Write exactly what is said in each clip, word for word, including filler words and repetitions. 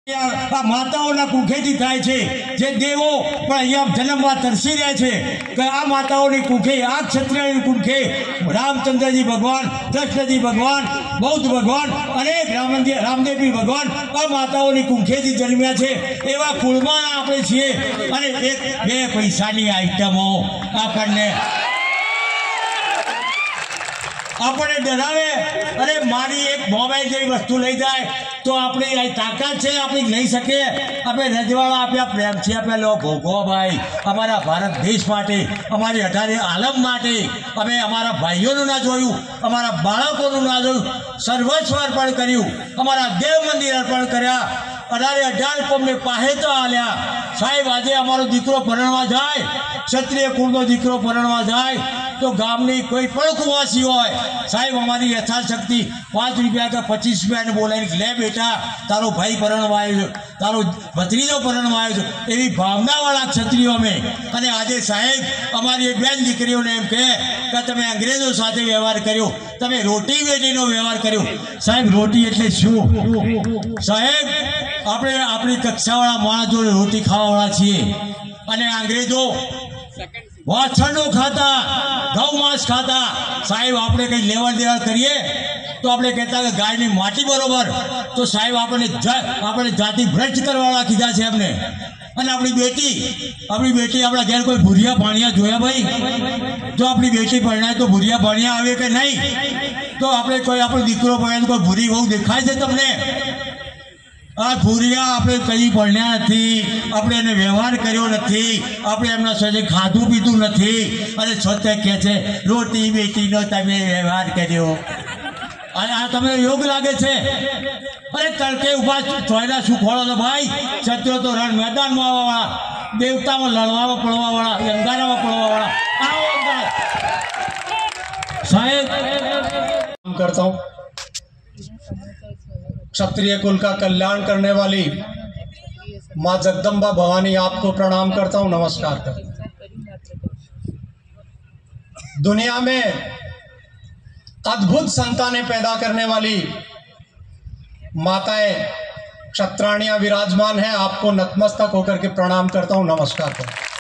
આ માતાઓના કુખેથી થાય છે જે દેવો પણ અહીંયા જન્મવા તરસી રહ્યા છે કે આ માતાઓની કુખે આ ક્ષત્રિયની કુખે રામચંદ્રજી ભગવાન, કૃષ્ણજી ભગવાન, બૌદ્ધ ભગવાન અને રામજી રામદેવજી ભગવાન આ માતાઓની કુખેથી જન્મ્યા છે એવા કુળમાં આપણે છીએ અને એક બે પૈસાની આઈટમો આપણને આપણે ડરાવે અરે મારી એક મોબાઈલ જેવી વસ્તુ લઈ જાય તો આપણી આ તાકાત છે આપણી લઈ શકે આપણે રજવાડા આપ્યા પ્રેમથી આપેલો ભોગવો ભાઈ અમારા ભારત દેશ માટે અમારી અઢારે આલમ માટે અમે અમારા ભાઈઓનું ના જોયું અમારા બાળકોનું ના જોયું સર્વસ્વ અર્પણ કર્યું અમારા દેવ મંદિર અર્પણ કર્યા અઢારે અઢાર કોમને પાસે તો આલ્યા સાહેબ આજે અમારો દીકરો પરણવા જાય ક્ષત્રિય કુળનો દીકરો પરણવા જાય તો ગામની કોઈ પણ કુવાસી હોય સાહેબ અમારી યથાશક્તિ પાંચ રૂપિયા કે પચીસ રૂપિયાને બોલાવીને લે બેટા તારો ભાઈ પરણવા આવ્યો છે તારો ભત્રીજો પરણવા આવ્યો છે એવી ભાવનાવાળા ક્ષત્રિયો અમે અને આજે સાહેબ અમારી એક બેન દીકરીઓને એમ કહે કે તમે અંગ્રેજો સાથે વ્યવહાર કર્યો તમે રોટી વેટીનો વ્યવહાર કર્યો સાહેબ રોટી એટલે શું સાહેબ આપણે આપણી કક્ષાવાળા માણસ જોડે રોટી ખાવાવાળા છીએ અને અંગ્રેજો વાછરડો ખાતા ગૌ માંસ ખાતા સાહેબ આપણે કંઈ લેવડ દેવડ કરીએ તો આપણે કહેતા કે ગાયની માટી બરોબર તો સાહેબ આપણે આપણે જાતિ ભ્રષ્ટ કરવાવાળા કીધા છે એમને અને આપણી બેટી આપણી બેટી આપણા ઘેર કોઈ ભૂરિયા ભાણિયા જોયા ભાઈ જો આપણી બેટી પરણાય તો ભૂરિયા ભાણિયા આવે કે નહીં તો આપણે કોઈ આપણો દીકરો પરણાય કોઈ ભૂરી બહુ દેખાય છે તમને આ ભૂરિયા આપણે કઈ ભણ્યા નથી આપણે એને વ્યવહાર કર્યો નથી આપણે એમના સાથે ખાધું પીધું નથી અને છતાં કહે છે રોટી બેટીનો તમે વ્યવહાર કર્યો અને આ તમને યોગ લાગે છે અરે તડકે ઉભા ચોયડા શું ખોળો છો ભાઈ ક્ષત્રિયો તો રણ મેદાનમાં આવવાવાળા દેવતામાં લડવામાં પડવાવાળા અંગારામાં પડવાવાળા આવો અંગાર સાહેબ करता हूँ क्षत्रिय कुल का कल्याण करने वाली माँ जगदम्बा भवानी आपको प्रणाम करता हूँ, नमस्कार करता हूँ। दुनिया में अद्भुत संतानें पैदा करने वाली माताएं क्षत्राणियां विराजमान हैं, आपको नतमस्तक होकर के प्रणाम करता हूँ, नमस्कार करता हूँ।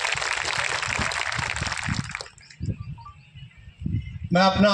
मैं अपना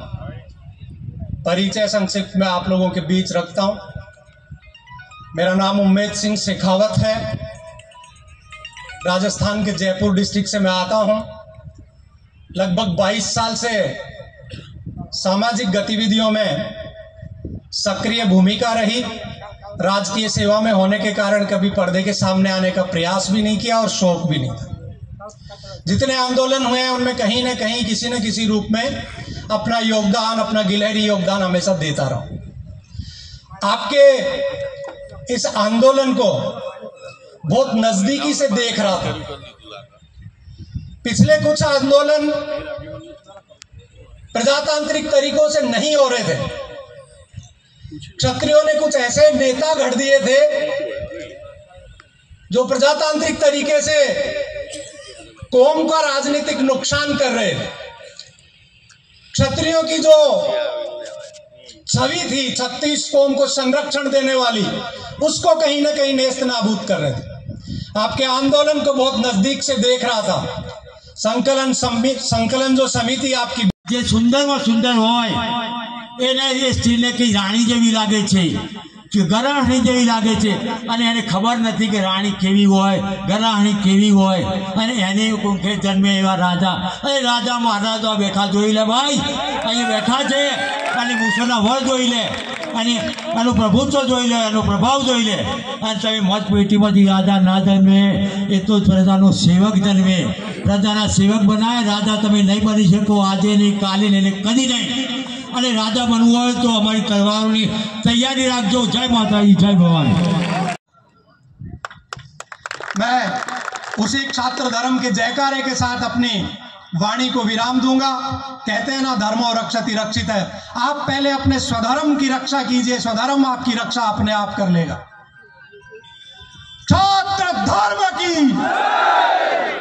परिचय संक्षिप्त में आप लोगों के बीच रखता हूं। मेरा नाम उम्मेद सिंह शेखावत है, राजस्थान के जयपुर डिस्ट्रिक्ट से मैं आता हूं। लगभग बाईस साल से सामाजिक गतिविधियों में सक्रिय भूमिका रही। राजकीय सेवा में होने के कारण कभी पर्दे के सामने आने का प्रयास भी नहीं किया और शौक भी नहीं था। जितने आंदोलन हुए हैं उनमें कहीं न कहीं किसी न किसी रूप में अपना योगदान, अपना गिलहरी योगदान हमेशा देता रहा। आपके इस आंदोलन को बहुत नजदीकी से देख रहा था। पिछले कुछ आंदोलन प्रजातांत्रिक तरीकों से नहीं हो रहे थे। क्षत्रियों ने कुछ ऐसे नेता गढ़ दिए थे जो प्रजातांत्रिक तरीके से कौम का राजनीतिक नुकसान कर रहे थे। क्षत्रियों की जो छवि थी छत्तीस कौम को संरक्षण देने वाली, उसको कहीं ना कहीं नेस्त नाबूद कर रहे थे। आपके आंदोलन को बहुत नजदीक से देख रहा था। संकलन संकलन जो समिति आपकी જે સુંદરમાં સુંદર હોય એને એ સ્ત્રીને કઈ રાણી જેવી લાગે છે કે ગરાહણી જેવી લાગે છે અને એને ખબર નથી કે રાણી કેવી હોય ગરાહણી કેવી હોય અને એને કુંખે જન્મે એવા રાજા અરે રાજા મહારાજા બેઠા જોઈ લે ભાઈ અહીં બેઠા છે અને મૂછોના વળ જોઈ લે અને એનું પ્રભુત્વ જોઈ લે એનો પ્રભાવ જોઈ લે અને તમે મત પેટીમાંથી રાજા ના જન્મે એ તો પ્રજાનો સેવક જન્મે પ્રજાના સેવક બનાવે રાજા તમે નહીં બની શકો આજે નહીં કાલે નહીં કદી નહીં અને રાજા બનવું હોય તો અમારી તલવારોની તૈયારી રાખજો। જય માતાજી, જય ભવાની। मैं उसी छात्र धर्म के जयकारे के साथ अपनी वाणी को विराम दूंगा। कहते हैं ना धर्मो रक्षति रक्षित है। आप पहले अपने स्वधर्म की रक्षा कीजिए, स्वधर्म आपकी रक्षा अपने आप कर लेगा। छात्र धर्म की